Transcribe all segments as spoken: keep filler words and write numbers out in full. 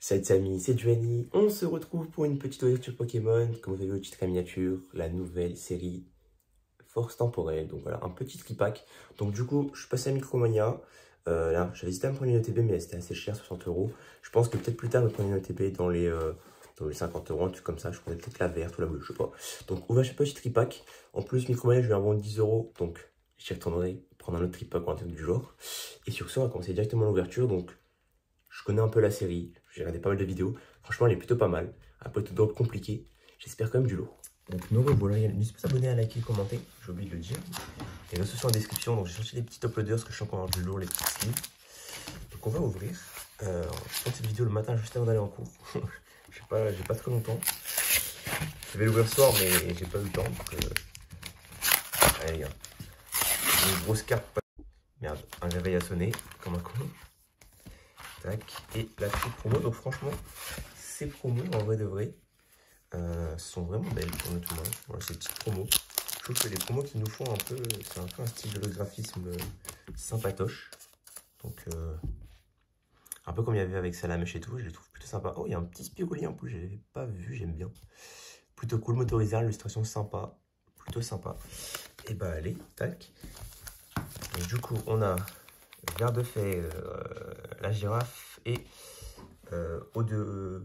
Salut amis, c'est Giovanni. On se retrouve pour une petite ouverture Pokémon. Comme vous avez vu au titre et miniature, la nouvelle série Force Temporelle. Donc voilà, un petit tripack. Donc du coup, je suis passé à Micromania. Euh, là, j'avais hésité à me prendre une O T B, mais c'était assez cher, soixante euros. Je pense que peut-être plus tard, je vais prendre une O T B dans les, euh, dans les cinquante euros, un truc comme ça. Je prendrais peut-être la verte ou la bleue, je sais pas. Donc, on va chez petit tripack. En plus, Micromania, je vais en vendre dix euros. Donc, j'y retournerai prendre un autre tripack ou un truc du genre. Et sur ce, on va commencer directement l'ouverture. Donc, je connais un peu la série, j'ai regardé pas mal de vidéos. Franchement, elle est plutôt pas mal. Un peu tout d'ordre compliqué. J'espère quand même du lot. Donc, nous revoilà. N'hésitez pas à s'abonner, à liker, commenter. J'ai oublié de le dire. Les réseaux sociaux en description. Donc, j'ai cherché des petits uploaders parce que je suis encore du lourd, les petits skills. Donc, on va ouvrir. Euh, je tourne cette vidéo le matin juste avant d'aller en cours. J'ai pas, j'ai pas très longtemps. Je vais l'ouvrir ce soir, mais j'ai pas eu le temps. Donc, euh... allez, les gars. Une grosse carte. Merde, un réveil a sonné comme un con. Tac. Et la petite promo, donc franchement, ces promos, en vrai de vrai, euh, sont vraiment belles, honnêtement. Voilà, ces petites promos. Je trouve que les promos qui nous font un peu, c'est un peu un style de graphisme euh, sympatoche. Donc, euh, un peu comme il y avait avec Salamèche et tout, je les trouve plutôt sympa. Oh, il y a un petit Spiroli en plus, je l'avais pas vu, j'aime bien. Plutôt cool, motorisé, l'illustration sympa, plutôt sympa. Et bah, allez, tac. Et du coup, on a Ver de Fer, euh, la girafe et euh, eau de...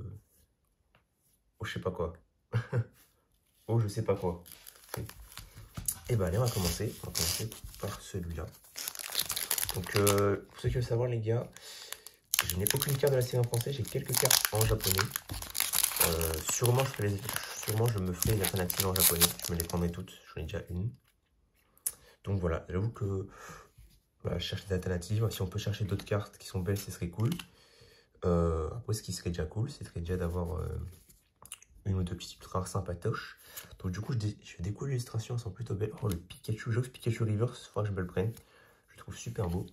Oh, je sais pas quoi. Oh, je sais pas quoi. Et bah, allez, on va commencer. On va commencer par celui-là. Donc, euh, pour ceux qui veulent savoir, les gars, je n'ai aucune carte de la série en français. J'ai quelques cartes en japonais. Euh, sûrement, je ferai les... sûrement, je me ferai une alternative en japonais. Je me les prendrai toutes. J'en ai déjà une. Donc, voilà. J'avoue que bah, je cherche des alternatives. Si on peut chercher d'autres cartes qui sont belles, ce serait cool. Euh, après, ce qui serait déjà cool, ce serait déjà d'avoir... Euh, une ou deux petites rares sympatoches. Donc du coup, je, dé je découvre l'illustration, elles sont plutôt belles. Oh, le Pikachu, Jox Pikachu Reverse, il faudra que je me le prenne. Je le trouve super beau.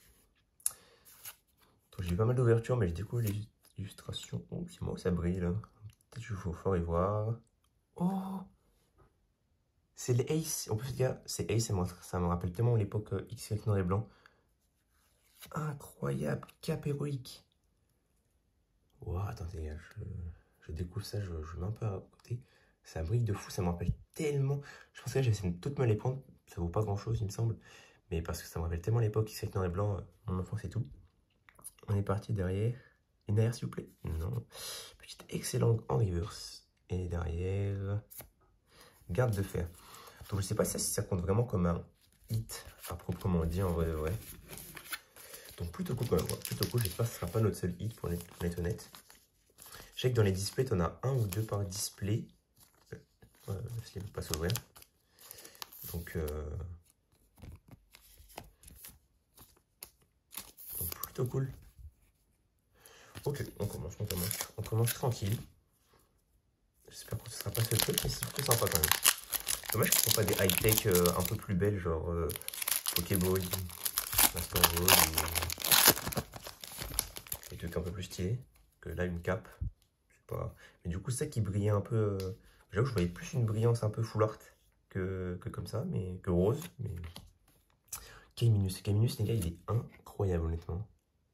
Donc j'ai pas mal d'ouvertures, mais je découvre les illustrations. Oh, c'est moi, ça brille là. Peut-être qu'il faut fort y voir. Oh, c'est les Ace. En plus, les gars, c'est Ace, ça me rappelle tellement l'époque euh, X Y noir et blanc. Incroyable, cap héroïque. Wow, attendez, je... Je découvre ça, je, je mets un peu à côté. Ça brille de fou, ça me rappelle tellement. Je pense que j'essaie de toutes me les prendre. Ça vaut pas grand chose, il me semble. Mais parce que ça me rappelle tellement l'époque, X Y noir et blanc, mon enfance et tout. On est parti derrière. Une arrière, s'il vous plaît. Non. Petite excellente en reverse. Et derrière, garde de fer. Donc je sais pas si ça compte vraiment comme un hit, à proprement dit, en vrai de vrai. Donc plutôt cool quand même. Plutôt cool, j'espère que ce sera pas notre seul hit pour être, pour être honnête. Je sais que dans les displays, tu en as un ou deux par display. Euh, S'il ne veut pas s'ouvrir. Donc, euh... Donc, plutôt cool. Ok, on commence, on commence. On commence tranquille. J'espère que ce ne sera pas ce truc, mais c'est plutôt sympa quand même. Dommage qu'ils ne font pas des high-tech euh, un peu plus belles, genre euh, Pokéball, Master Ball, ou des trucs un peu plus stylés. Que là, une cape. Je sais pas. Mais du coup, ça qui brillait un peu. Euh... J'avoue que je voyais plus une brillance un peu full art que, que comme ça, mais que rose. Mais K-Minus, K-Minus, les gars, il est incroyable, honnêtement.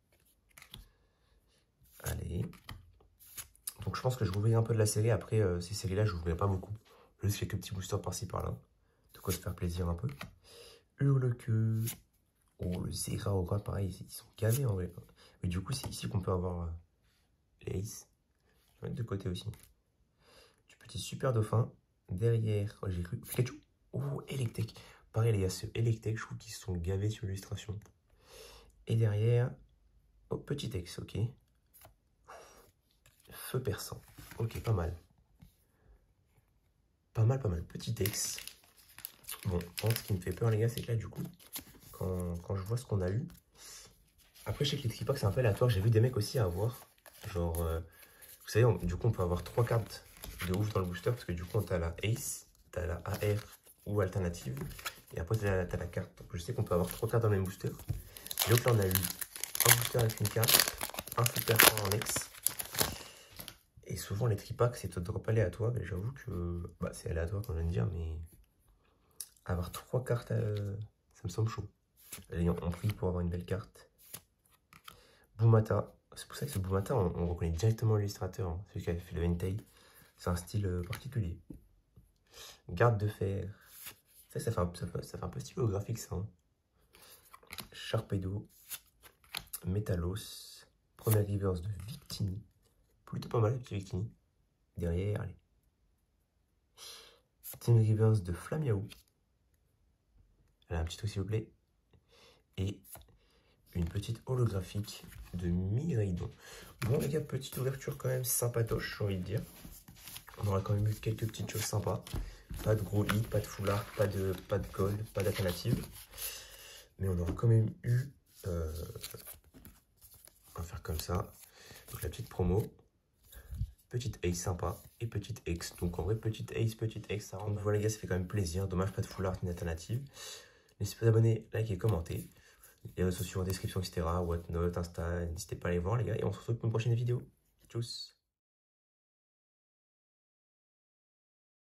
Allez. Donc, je pense que je rouvrirai un peu de la série. Après, euh, ces séries-là, je rouvrirai pas beaucoup. Juste quelques petits boosters par-ci, par-là. De quoi se faire plaisir un peu. Hurle-queue. Oh, le Zeraora, pareil, ils sont gavés en vrai. Mais du coup, c'est ici qu'on peut avoir euh, les Ace. Je vais mettre de côté aussi. Du petit super dauphin. Derrière, oh, j'ai cru. Pikachu. Oh, Electek. Pareil, les gars, ce Electek, je trouve qu'ils sont gavés sur l'illustration. Et derrière, oh, petit ex, ok. Feu perçant. Ok, pas mal. Pas mal, pas mal. Petit ex. Bon, ce qui me fait peur, les gars, c'est que là, du coup, quand, quand je vois ce qu'on a eu. Après, je sais que les tripacks, c'est un peu aléatoire. J'ai vu des mecs aussi avoir. Genre, euh, vous savez, on, du coup, on peut avoir trois cartes de ouf dans le booster. Parce que du coup, t'as la Ace, t'as la A R ou alternative. Et après, t'as la, la carte. Donc, je sais qu'on peut avoir trois cartes dans le même booster. Et donc là, on a eu un booster avec une carte, un super fort en ex. Et souvent, les tripacks, c'est de drop aléatoire. Et j'avoue que bah, c'est aléatoire, comme je viens de dire, mais avoir trois cartes, euh, ça me semble chaud. Allez, on prie pour avoir une belle carte. Boumata. C'est pour ça que ce beau matin, on, on reconnaît directement l'illustrateur, hein, celui qui a fait le Entei. C'est un style euh, particulier. Garde de fer. Ça, ça fait un, ça fait, ça fait un peu stylographique, ça. Hein. Sharpedo. Metalos. Première reverse de Victini. Plutôt pas mal, le petit Victini. Derrière, allez. Team reverse de Flamiao. Elle a un petit truc, s'il vous plaît. Et une petite holographique de Miraidon. Bon, les gars, petite ouverture quand même sympatoche, j'ai envie de dire. On aura quand même eu quelques petites choses sympas. Pas de gros hits, pas de foulard, pas de, pas de gold, pas d'alternative. Mais on aura quand même eu... Euh, on va faire comme ça. Donc la petite promo. Petite ace sympa et petite X. Donc en vrai, petite ace, petite X, ça rend. Donc voilà les gars, ça fait quand même plaisir. Dommage, pas de foulard ni d'alternative. N'hésitez pas à vous abonner, liker, commenter. Les réseaux sociaux en description, et cetera. Whatnot, Insta, n'hésitez pas à aller voir les gars. Et on se retrouve pour une prochaine vidéo. Tchuss!